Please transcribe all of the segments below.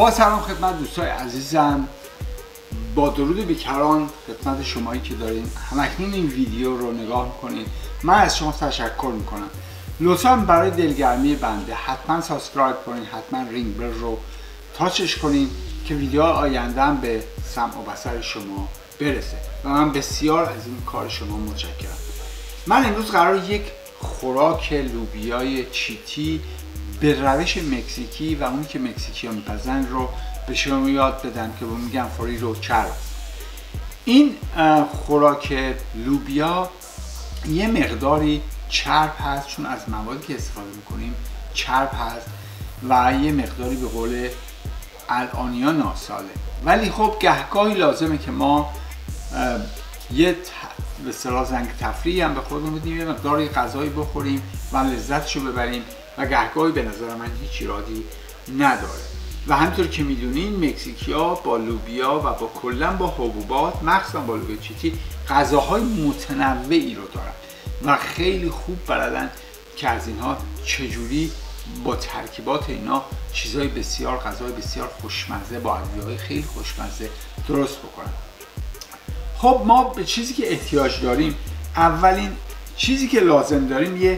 با سلام خدمت دوستای عزیزم، با درود بیکران خدمت شمایی که دارین همکنون این ویدیو رو نگاه میکنین. من از شما تشکر میکنم. لطفا برای دلگرمی بنده حتما سابسکرایب کنین، حتما رینگ بل رو تاچش کنین که ویدیو آینده هم به سمع و بصر شما برسه و من بسیار از این کار شما متشکرم. من امروز قرار یک خوراک لوبیای چیتی به روش مکزیکی و اونی که مکزیکی ها میپزن رو به شما یاد بدم که با میگم فوری رو چرب. این خوراک لوبیا یه مقداری چرب هست، چون از موادی که استفاده میکنیم چرب هست و یه مقداری به قول الانیا ناساله، ولی خب گهگاهی لازمه که ما یه به اصطلاح زنگ تفریحی هم به خودمون بدیم، یه مقداری غذایی بخوریم و لذتشو ببریم و گهگاهی به نظر من هیچ ایرادی نداره. و همطور که میدونین مکزیکی‌ها با لوبیا و با کلا با حبوبات، مخصوصا با لوبیا چیتی، غذاهای متنوعی رو دارن و خیلی خوب بلدن که از اینها چجوری با ترکیبات اینا چیزهای بسیار، غذای بسیار خوشمزه با ادویه‌های خیلی خوشمزه درست بکنن. خب ما به چیزی که احتیاج داریم، اولین چیزی که لازم داریم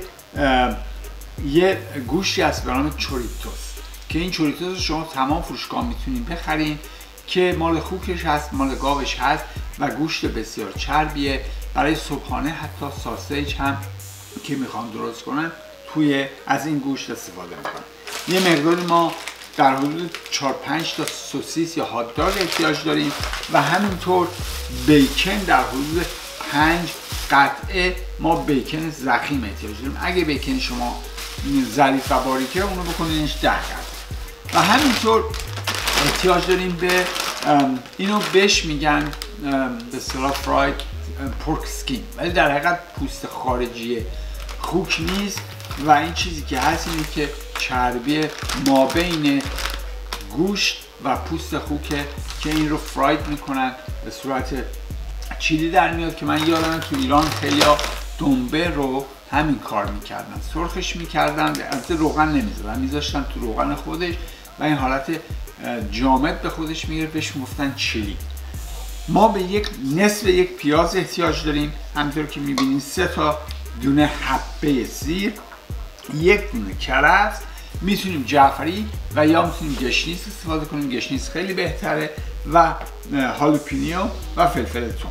یه گوشتی هست به نام چوریتوس که این چوریتوس رو شما تمام فروشگاه میتونید بخرین که مال خوکش هست، مال گاوش هست و گوشت بسیار چربیه. برای صبحانه حتی ساسیج هم که میخوان درست کنن از این گوشت استفاده میکنن. یه مقداری ما در حدود 4-5 تا سوسیس یا هات داگ احتیاج داریم و همینطور بیکن در حدود 5 قطعه ما بیکن ضخیم احتیاج داریم. اگه بیکن شما ظریف و باریکه اونو بکنینش 10 قطعه. و همینطور احتیاج داریم به اینو بهش میگن به اصطلاح فراید پورک سکین، ولی در حقیقت پوست خارجی خوک نیست و این چیزی که هست اینه که چربی مابین گوشت و پوست خوکه که این رو فراید میکنن به صورت چیلی در میاد که من یادمه تو ایران خیلیا دنبه رو همین کار میکردن، سرخش میکردن، البته روغن نمیذارن، میذاشتن تو روغن خودش و این حالت جامد به خودش میگیره، بهش میگفتن چیلی. ما به نصف یک پیاز احتیاج داریم، همینطور که میبینید 3 تا دونه حبه زیر، 1 دونه کرفس، میتونیم جعفری و یا میتونیم گشنیز استفاده کنیم، گشنیز خیلی بهتره، و هالوپینیو و فلفل تون.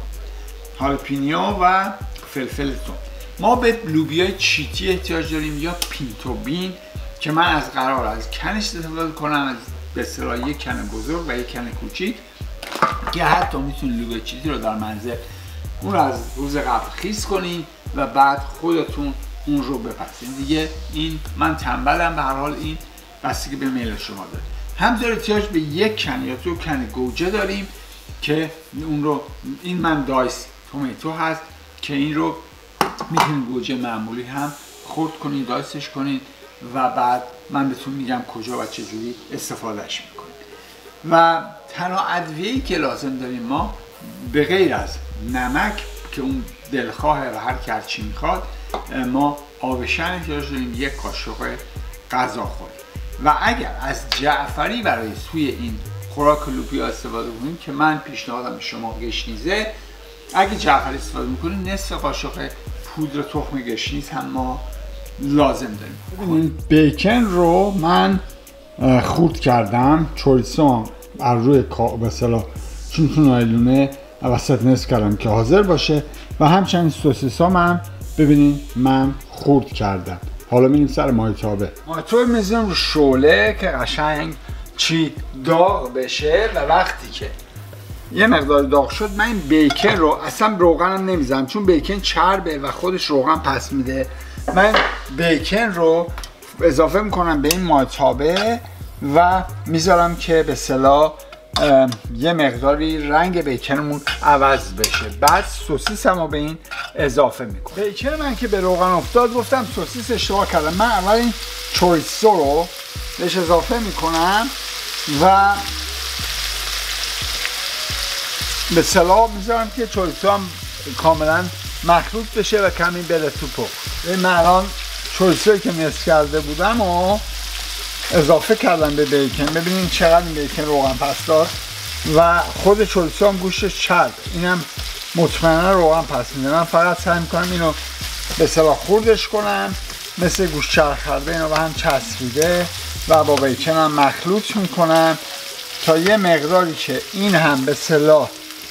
ما به لوبیای چیتی احتیاج داریم یا پینتو بین که من از کنش استفاده کنم، از به اصطلاح یک کن بزرگ و یک کن کوچیک که حتی میتونید لوبیا چیتی رو در منزل اون رو از روز قبل خیس کنین و بعد خودتون اون رو بپزین دیگه. این من تنبلم، به هر حال این بستگی به میل شما داره. همینطور احتیاج به 1 کن یا 2 کن گوجه داریم که اون رو، این من دایس تومیتو هست که این رو میتونید گوجه معمولی هم خرد کنین، دایسش کنین و بعد من بهتون میگم کجا و چجوری استفادهش میکنین. و تنها ادویه‌ای که لازم داریم ما به غیر از نمک که اون دلخواهه و هر هرچی میخواد، ما آبشن احتیاج داریم، 1 قاشق غذاخوری. و اگر از جعفری برای سوی این خوراک لوبیا استفاده کنیم که من پیشنهادم به شما گشنیزه، اگه جعفری استفاده میکنیم نصف قاشق پودر تخم گشنیز هم ما لازم داریم. این بیکن رو من خورد کردم، چوریسو از روی به اصطلاح چون نایلونه وسط نصف کردم که حاضر باشه و همچنین سوسیسا هم ببینین من خورد کردم. حالا میریم سر مایتابه. مایتابه میذارم رو شعله که قشنگ داغ بشه و وقتی که یه مقدار داغ شد من این بیکن رو، اصلا روغنم نمیذارم چون بیکن چربه و خودش روغن پس میده، من بیکن رو اضافه میکنم به این مایتابه و میذارم که به اصطلاح یه مقداری رنگ بیکنمون عوض بشه. بعد سوسیسم رو به این اضافه میکنم. بیکن من که به روغن افتاد گفتم سوسیس اشتباه کردم، من اول این چوریسو رو بهش اضافه میکنم و به اصطلاح میذارم که چوریسو هم کاملا مخلوط بشه و کمی بره تو پخت. من الان چوریسویی که نصف کرده بودم و اضافه کردم به بیکن. ببینید چقدر بیکن روغن پس داد و خود چوریسو هم گوشتش چرب، اینم مطمئنا روغن پس میده. من فقط سعی میکنم اینو به اصطلاح خوردش کنم مثل گوشت چرخرده، اینو به هم چسبیده و با بیکن هم مخلوط میکنم تا یه مقداری که این هم به اصطلاح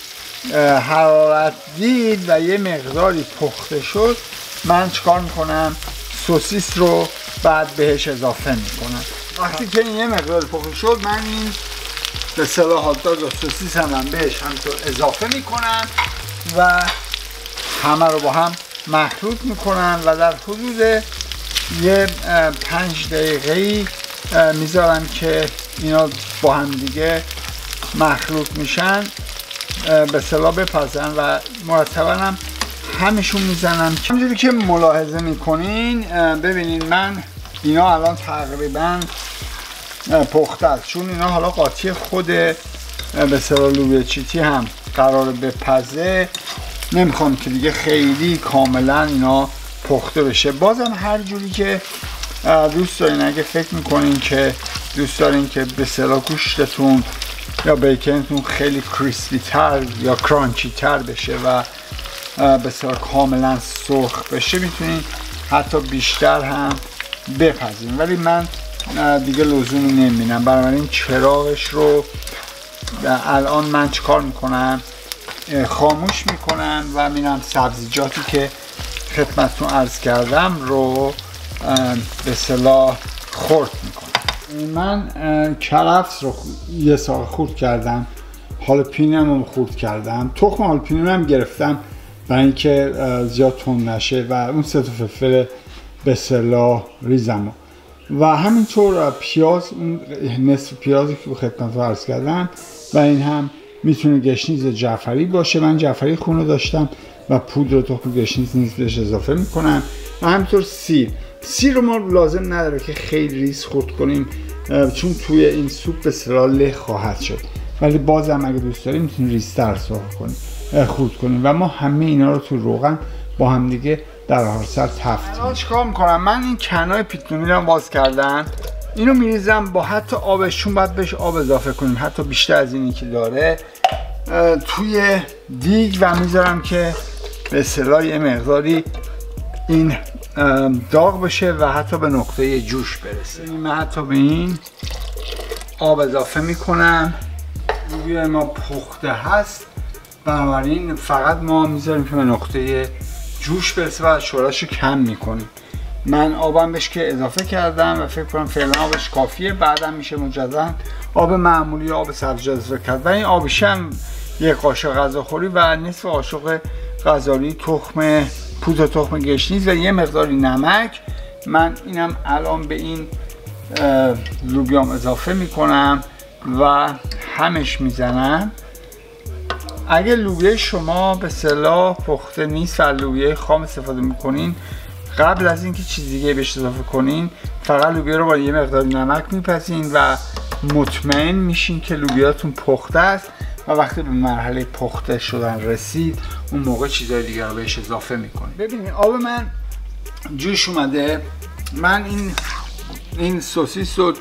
حرارت دید و یه مقداری پخته شد، من چیکار میکنم؟ سوسیس رو بعد بهش اضافه میکنم. وقتی که این یه مقداری پخته شد، من این به اصطلاح هات داگ و سوسیس هم بهش همینطور اضافه میکنم و همه رو با هم مخلوط میکنم و در حدود یه 5 دقیقه‌ای میذارم که اینا با هم دیگه مخلوط میشن، به اصطلاح بپزن و مرتبا هم همشون میزنم. همونجوری که ملاحظه میکنین ببینین من اینا الان تقریبا پخته است، چون اینا حالا قاطی خود به اصطلاح لوبیا چیتی هم قراره بپزه، نمیخوام که دیگه خیلی کاملا اینا پخته بشه. بازم هر جوری که دوست دارین، اگه فکر میکنین که دوست دارین که به اصطلاح گوشتتون یا بیکنتون خیلی کریسپی تر یا کرانچی تر بشه و به اصطلاح کاملا سرخ بشه، میتونین حتی بیشتر هم بپزین، ولی من دیگه لزومی نمیبینم. بنابراین چراغش رو الان من چیکار میکنم؟ خاموش میکنم و میرم سبزیجاتی که خدمتتون عرض کردم رو به اصطلاح خرد میکنم. من کرفس رو یه ساعت خورد کردم، هالوپینیوم رو خورد کردم، تخم هالوپینیوم هم گرفتم برای اینکه زیاد تند نشه و اون 3 تا فلفل به اصطلاح ریزم و همینطور پیاز، اون نصف پیازی که خدمتتون عرض کردم و این هم میتونه گشنیز جعفری باشه. من جعفری خونه داشتم و پودر تخم گشنیز نیز بهش اضافه میکنم و همینطور سیر رو ما لازم نداره که خیلی ریز خورد کنیم چون توی این سوپ به اصطلاح له خواهد شد، ولی بازم اگه دوست داریم میتونیم ریزتر خورد کنیم و ما همه اینا رو تو روغن با هم دیگه در هر سر تفت. الان چیکار میکنم؟ من این کنای پیتونی رو باز کردم، اینو میریزم با حتی آبش، چون باید بهش آب اضافه کنیم حتی بیشتر از اینی که داره، توی دیگ و میذارم که به اصطلاح یه مقداری این داغ بشه و حتی به نقطه جوش برسه. من حتی به این آب اضافه میکنم. لوبیا ما پخته هست، بنابراین فقط ما میذاریم که به نقطه جوش برسه و شوراشو کم میکنیم. من آبم بهش که اضافه کردم و فکر کنم فعلا آبش کافیه، بعدم میشه مجددا آب معمولی یا آب سبزیجات اضافه کرد و این آبش هم یک قاشق غذاخوری و نصف قاشق غذایی پودر تخم گشنیز و یه مقداری نمک. من اینم الان به این لوبیام اضافه میکنم و همش میزنم. اگه لوبیا شما به اصطلاح پخته نیست و لوبیا خام استفاده میکنین، قبل از اینکه چیز دیگه بهش اضافه کنین فقط لوبیا رو با یه مقدار نمک میپزین و مطمئن میشین که لوبیاتون پخته است و وقتی به مرحله پخته شدن رسید اون موقع چیزای دیگه رو بهش اضافه میکنین. ببینید آب من جوش اومده. من این سوسیس و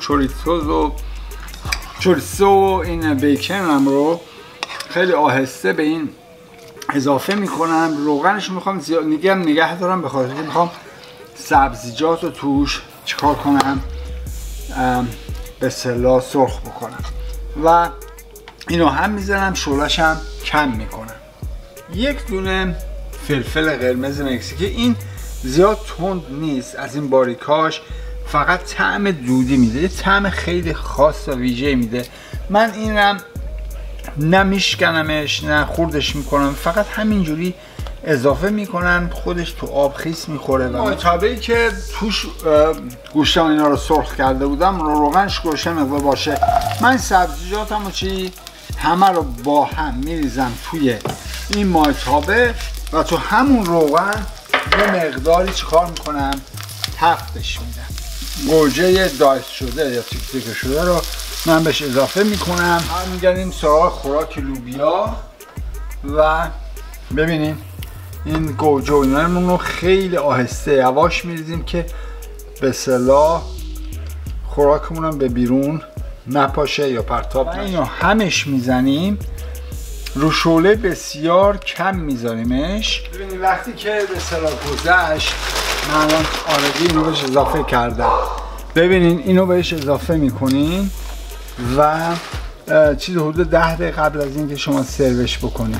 چوریسو و این بیکنم رو خیلی آهسته به این اضافه میکنم. روغنش رو میخوام زیاد نگه دارم به خاطر اینکه میخوام سبزیجات رو توش چیکار کنم؟ به اصطلاح سرخ بکنم و اینو هم میزنم، شعله‌اش هم کم میکنم. یک دونه فلفل قرمز مکزیکی، این زیاد تند نیست، از این باریکاش فقط طعم دودی میده، یه طعم خیلی خاص و ویژه میده. من اینم نه میشکنمش نه خوردش میکنم، فقط همینجوری اضافه میکنم، خودش تو آب خیس میخوره. و طبیعی که توش گوشتم اینا رو سرخ کرده بودم، روغنش گوشه مقدار باشه. من سبزیجاتم و همه رو با هم میریزم توی این مایتابه و تو همون روغن یه مقداری چیکار میکنم؟ تفتش میدم. گوجه دایس شده یا تیک تیک شده رو من بهش اضافه میکنم. میگردیم سراغ خوراک لوبیا و ببینیم این گوجه و اینا رو خیلی آهسته یواش میریزیم که به اصطلاح خوراکمون هم به بیرون نپاشه یا پرتاب نشه. اینو همش میزنیم رو شعله بسیار کم میذاریمش. ببینید وقتی که به اصطلاح گذشت من الان آردی اینو بهش اضافه کردم. ببینین اینو بهش اضافه میکنین و چیز حدود 10 دقیقه قبل از اینکه شما سروش بکنید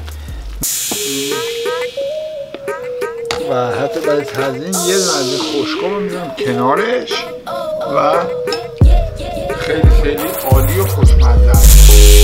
و حتی برای تزیین یه دونه از این خشکا رو میذارم کنارش و خیلی عالی و خوشمزه است.